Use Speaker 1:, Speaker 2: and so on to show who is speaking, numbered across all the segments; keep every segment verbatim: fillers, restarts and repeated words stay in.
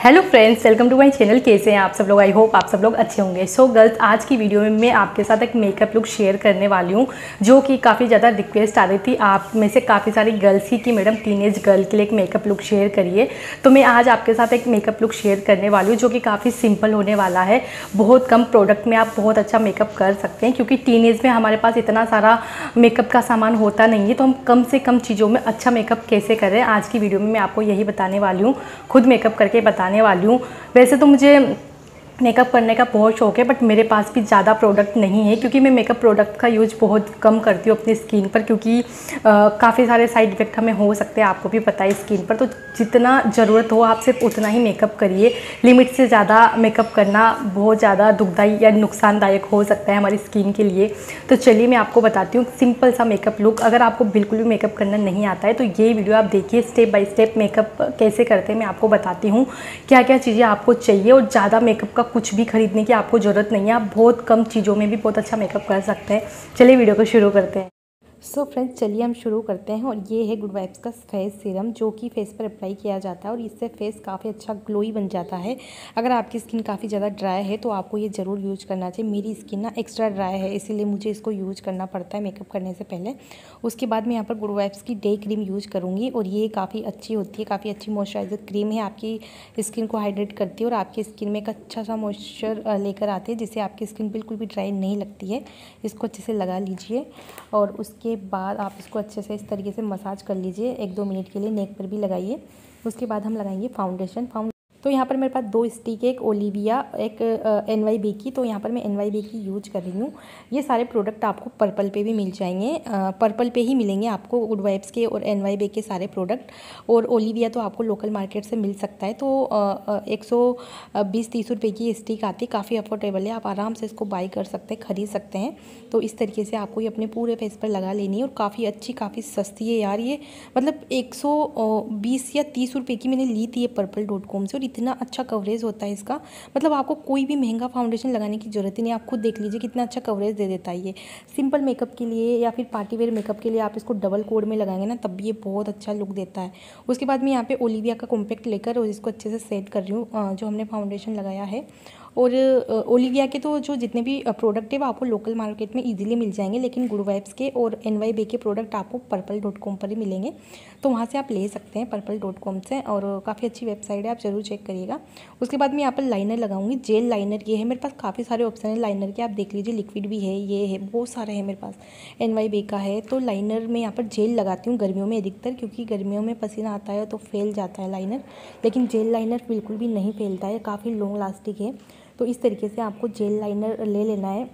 Speaker 1: Hello friends, welcome to my channel. कैसे हैं आप सब लोग? आई होप आप सब लोग अच्छे होंगे। सो so, गर्ल्स, आज की वीडियो में मैं आपके साथ एक मेकअप लुक शेयर करने वाली हूँ जो कि काफ़ी ज़्यादा रिक्वेस्ट आ रही थी आप में से काफ़ी सारी गर्ल्स की कि मैडम टीनेज गर्ल के लिए एक मेकअप लुक शेयर करिए। तो मैं आज आपके साथ एक मेकअप लुक शेयर करने वाली हूँ जो कि काफ़ी सिंपल होने वाला है। बहुत कम प्रोडक्ट में आप बहुत अच्छा मेकअप कर सकते हैं, क्योंकि टीनेज में हमारे पास इतना सारा मेकअप का सामान होता नहीं है, तो हम कम से कम चीज़ों में अच्छा मेकअप कैसे करें, आज की वीडियो में मैं आपको यही बताने वाली हूँ। खुद मेकअप करके बताने वाली हूँ। वैसे तो मुझे मेकअप करने का बहुत शौक है, बट मेरे पास भी ज़्यादा प्रोडक्ट नहीं है, क्योंकि मैं मेकअप प्रोडक्ट का यूज बहुत कम करती हूँ अपनी स्किन पर, क्योंकि काफ़ी सारे साइड इफ़ेक्ट हमें हो सकते हैं, आपको भी पता है स्किन पर। तो जितना ज़रूरत हो आप सिर्फ उतना ही मेकअप करिए। लिमिट से ज़्यादा मेकअप करना बहुत ज़्यादा दुखदायी या नुकसानदायक हो सकता है हमारी स्किन के लिए। तो चलिए मैं आपको बताती हूँ सिंपल सा मेकअप लुक। अगर आपको बिल्कुल भी मेकअप करना नहीं आता है तो ये वीडियो आप देखिए, स्टेप बाय स्टेप मेकअप कैसे करते हैं मैं आपको बताती हूँ, क्या क्या चीज़ें आपको चाहिए। और ज़्यादा मेकअप का कुछ भी खरीदने की आपको ज़रूरत नहीं है, आप बहुत कम चीज़ों में भी बहुत अच्छा मेकअप कर सकते हैं। चलिए वीडियो को शुरू करते हैं। सो so फ्रेंड्स, चलिए हम शुरू करते हैं। और ये है गुड वाइब्स का फेस सीरम, जो कि फेस पर अप्लाई किया जाता है और इससे फेस काफ़ी अच्छा ग्लोई बन जाता है। अगर आपकी स्किन काफ़ी ज़्यादा ड्राई है तो आपको ये ज़रूर यूज करना चाहिए। मेरी स्किन ना एक्स्ट्रा ड्राई है, इसीलिए मुझे इसको यूज करना पड़ता है मेकअप करने से पहले। उसके बाद मैं यहाँ पर गुड वाइब्स की डे क्रीम यूज करूँगी, और ये काफ़ी अच्छी होती है, काफ़ी अच्छी मॉइस्चराइजर क्रीम है, आपकी स्किन को हाइड्रेट करती है और आपकी स्किन में एक अच्छा सा मॉइस्चर लेकर आती है, जिससे आपकी स्किन बिल्कुल भी ड्राई नहीं लगती है। इसको अच्छे से लगा लीजिए और उसके बाद आप इसको अच्छे से इस तरीके से मसाज कर लीजिए एक दो मिनट के लिए, नेक पर भी लगाइए। उसके बाद हम लगाएंगे फाउंडेशन। फाउंड तो यहाँ पर मेरे पास दो स्टिक है, एक ओलिविया, एक एन वाई बी की। तो यहाँ पर मैं एन वाई बी की यूज कर रही हूँ। ये सारे प्रोडक्ट आपको पर्पल पे भी मिल जाएंगे, पर्पल पे ही मिलेंगे आपको गुड वाइब्स के और एन वाई बी के सारे प्रोडक्ट। और ओलिविया तो आपको लोकल मार्केट से मिल सकता है। तो एक सौ बीस तीस रुपये की स्टिक आती है, काफ़ी अफोर्डेबल है, आप आराम से इसको बाई कर सकते हैं, खरीद सकते हैं। तो इस तरीके से आपको ये अपने पूरे फेस पर लगा लेनी है, और काफ़ी अच्छी, काफ़ी सस्ती है यार ये। मतलब एक सौ बीस या तीस रुपये की मैंने ली थी ये पर्पल डॉट कॉम से, और इतना अच्छा कवरेज होता है इसका। मतलब आपको कोई भी महंगा फाउंडेशन लगाने की ज़रूरत ही नहीं, आप खुद देख लीजिए कितना अच्छा कवरेज दे देता है ये। सिंपल मेकअप के लिए या फिर पार्टी वेयर मेकअप के लिए आप इसको डबल कोड में लगाएंगे ना, तब भी ये बहुत अच्छा लुक देता है। उसके बाद मैं यहाँ पे ओलिविया का कॉम्पैक्ट लेकर और इसको अच्छे से सेट कर रही हूँ जो हमने फाउंडेशन लगाया है। और ओलिविया के तो जो जितने भी प्रोडक्ट है वो आपको लोकल मार्केट में इजीली मिल जाएंगे, लेकिन गुड वाइब्स के और एन वाई बी के प्रोडक्ट आपको पर्पल डॉट कॉम पर ही मिलेंगे, तो वहाँ से आप ले सकते हैं पर्पल डॉट कॉम से। और काफ़ी अच्छी वेबसाइट है, आप ज़रूर चेक करिएगा। उसके बाद मैं यहाँ पर लाइनर लगाऊंगी, जेल लाइनर। ये है मेरे पास, काफ़ी सारे ऑप्शन है लाइनर के, आप देख लीजिए, लिक्विड भी है, ये है, बहुत सारे हैं मेरे पास, एन वाई बी का है। तो लाइनर में यहाँ पर जेल लगाती हूँ गर्मियों में अधिकतर, क्योंकि गर्मियों में पसीना आता है तो फैल जाता है लाइनर, लेकिन जेल लाइनर बिल्कुल भी नहीं फैलता है, काफ़ी लॉन्ग लास्टिक है। तो इस तरीके से आपको जेल लाइनर ले लेना है।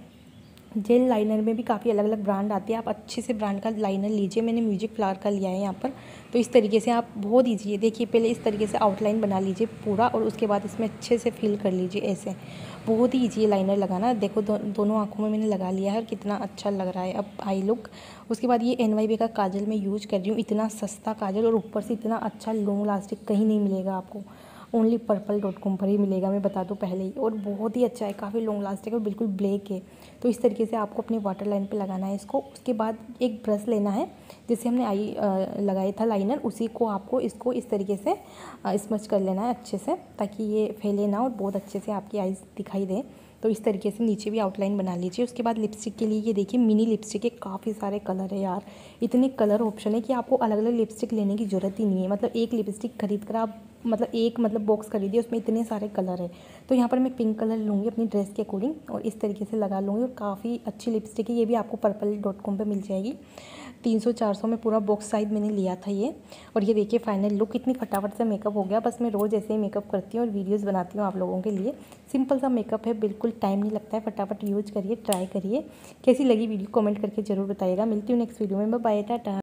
Speaker 1: जेल लाइनर में भी काफ़ी अलग अलग ब्रांड आती है, आप अच्छे से ब्रांड का लाइनर लीजिए। मैंने म्यूजिक फ्लावर का लिया है यहाँ पर। तो इस तरीके से आप, बहुत ईजी है, देखिए पहले इस तरीके से आउटलाइन बना लीजिए पूरा, और उसके बाद इसमें अच्छे से फिल कर लीजिए ऐसे। बहुत ही ईजी है लाइनर लगाना। देखो दो, दोनों आँखों में मैंने लगा लिया है और कितना अच्छा लग रहा है अब आई लुक। उसके बाद ये एन वाई बी का काजल मैं यूज कर रही हूँ, इतना सस्ता काजल और ऊपर से इतना अच्छा लॉन्ग लास्टिक कहीं नहीं मिलेगा आपको, ओनली पर्पल डॉट कॉम पर ही मिलेगा, मैं बता दूँ पहले ही। और बहुत ही अच्छा है, काफ़ी लॉन्ग लास्टिक है और बिल्कुल ब्लैक है। तो इस तरीके से आपको अपने वाटर लाइन पे लगाना है इसको। उसके बाद एक ब्रश लेना है, जिससे हमने आई लगाया था लाइनर, उसी को आपको इसको इस तरीके से स्मच कर लेना है अच्छे से, ताकि ये फैले ना और बहुत अच्छे से आपकी आईज दिखाई दे। तो इस तरीके से नीचे भी आउटलाइन बना लीजिए। उसके बाद लिपस्टिक के लिए ये देखिए मिनी लिपस्टिक के काफ़ी सारे कलर है यार, इतने कलर ऑप्शन है कि आपको अलग अलग लिपस्टिक लेने की ज़रूरत ही नहीं है। मतलब एक लिपस्टिक खरीद कर आप, मतलब एक मतलब बॉक्स खरीदिए, उसमें इतने सारे कलर है। तो यहाँ पर मैं पिंक कलर लूँगी अपनी ड्रेस के अकॉर्डिंग, और इस तरीके से लगा लूँगी। और काफ़ी अच्छी लिपस्टिक है, ये भी आपको पर्पल डॉट कॉम पर मिल जाएगी। तीन सौ चार सौ में पूरा बॉक्स साइज मैंने लिया था ये। और ये देखिए फाइनल लुक, इतनी फटाफट से मेकअप हो गया। बस मैं रोज़ ऐसे ही मेकअप करती हूँ और वीडियोस बनाती हूँ आप लोगों के लिए। सिंपल सा मेकअप है, बिल्कुल टाइम नहीं लगता है, फटाफट यूज करिए, ट्राई करिए। कैसी लगी वीडियो कमेंट करके ज़रूर बताइएगा। मिलती हूँ नेक्स्ट वीडियो में, बाय, टाटा।